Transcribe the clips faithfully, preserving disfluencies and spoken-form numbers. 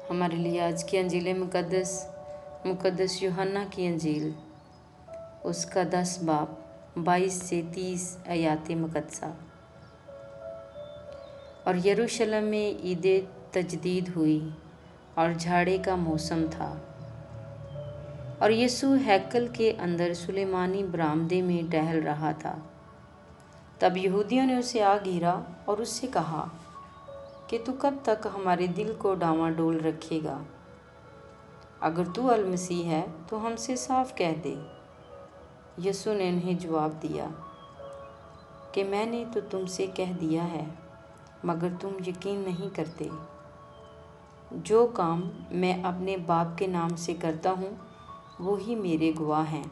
ہمارے لیے آج کی انجیل مقدس مقدس یوحنا کی انجیل، اس کا دس باب بائیس سے تیس آیات مقدسہ۔ اور یروشلم میں عید تجدید ہوئی اور جھاڑے کا موسم تھا، اور یسوع ہیکل کے اندر سلیمانی برآمدے میں ٹہل رہا تھا۔ تب یہودیوں نے اسے آ گھیرا اور اس سے کہا کہ تو کب تک ہمارے دل کو ڈاواں ڈول رکھے گا؟ اگر تو المسیح ہے تو ہم سے صاف کہہ دے۔ یسوع نے انہیں جواب دیا کہ میں نے تو تم سے کہہ دیا ہے، مگر تم یقین نہیں کرتے۔ جو کام میں اپنے باپ کے نام سے کرتا ہوں وہی میرے گواہ ہیں،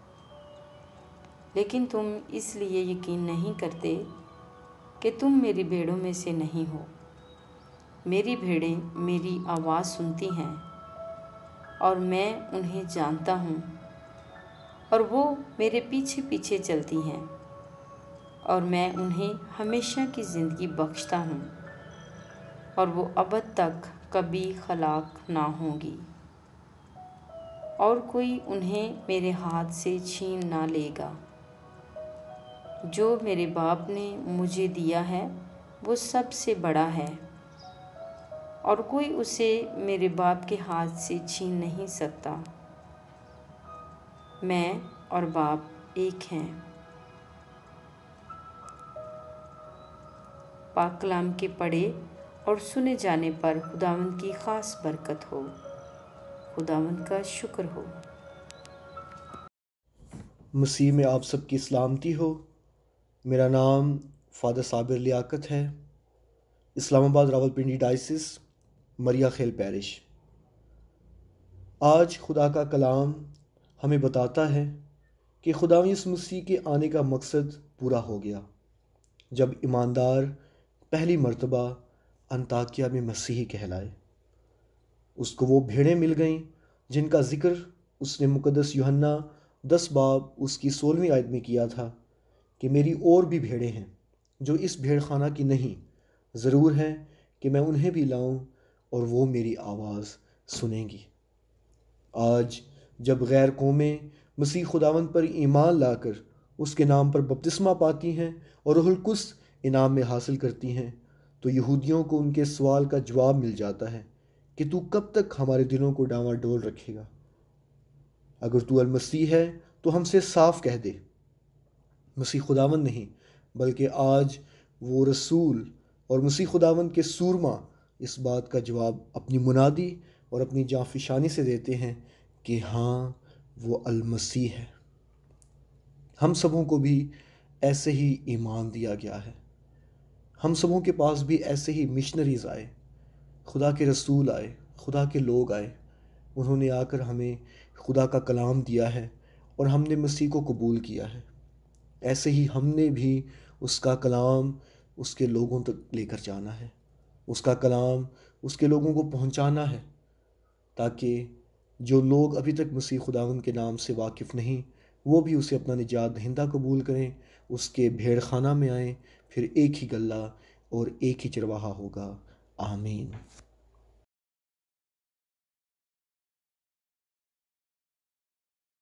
لیکن تم اس لیے یقین نہیں کرتے کہ تم میری بھیڑوں میں سے نہیں ہو۔ میری بھیڑیں میری آواز سنتی ہیں اور میں انہیں جانتا ہوں، اور وہ میرے پیچھے پیچھے چلتی ہیں، اور میں انہیں ہمیشہ کی زندگی بخشتا ہوں، اور وہ ابد تک کبھی ہلاک نہ ہوں گی، اور کوئی انہیں میرے ہاتھ سے چھین نہ لے گا۔ جو میرے باپ نے مجھے دیا ہے وہ سب سے بڑا ہے، اور کوئی اسے میرے باپ کے ہاتھ سے چھین نہیں سکتا۔ میں اور باپ ایک ہیں۔ پاک کلام کے پڑھے اور سنے جانے پر خداوند کی خاص برکت ہو۔ خداوند کا شکر ہو۔ مسیح میں آپ سب کی سلامتی ہو۔ میرا نام فادر صابر لیاقت ہے، Islamabad Rawalpindi diocese, Mariya Khel parish. آج خدا کا کلام ہمیں بتاتا ہے کہ خدا یسوع مسیح کے آنے کا مقصد پورا ہو گیا، جب ایماندار پہلی مرتبہ انطاکیہ میں مسیحی کہلائے۔ اس کو وہ بھیڑیں مل گئیں جن کا ذکر اس نے مقدس یوحنا دس باب اس کی سولہویں آیت میں کیا تھا کہ میری اور بھی بھیڑیں ہیں جو اس بھیڑ خانہ کی نہیں، ضرور ہے کہ میں انہیں بھی لاؤں اور وہ میری آواز سنیں گی۔ آج جب غیر قومیں مسیح خداوند پر ایمان لا کر اس کے نام پر بپتسمہ پاتی ہیں اور روح القدس انعام میں حاصل کرتی ہیں، تو یہودیوں کو ان کے سوال کا جواب مل جاتا ہے کہ تو کب تک ہمارے دلوں کو ڈاواں ڈول رکھے گا؟ اگر تو المسیح ہے تو ہم سے صاف کہہ دے۔ مسیح خداوند نہیں بلکہ آج وہ رسول اور مسیح خداوند کے سورما اس بات کا جواب اپنی منادی اور اپنی جانفشانی سے دیتے ہیں کہ ہاں وہ المسیح ہے۔ ہم سبوں کو بھی ایسے ہی ایمان دیا گیا ہے۔ ہم سبوں کے پاس بھی ایسے ہی مشنریز آئے، خدا کے رسول آئے، خدا کے لوگ آئے۔ انہوں نے آ کر ہمیں خدا کا کلام دیا ہے اور ہم نے مسیح کو قبول کیا ہے۔ ایسے ہی ہم نے بھی اس کا کلام اس کے لوگوں تک لے کر جانا ہے، اس کا کلام اس کے لوگوں کو پہنچانا ہے، تاکہ جو لوگ ابھی تک مسیح خداوند کے نام سے واقف نہیں وہ بھی اسے اپنا نجات دہندہ قبول کریں، اس کے بھیڑ خانہ میں آئیں، پھر ایک ہی گلہ اور ایک ہی چرواہا ہوگا۔ آمین۔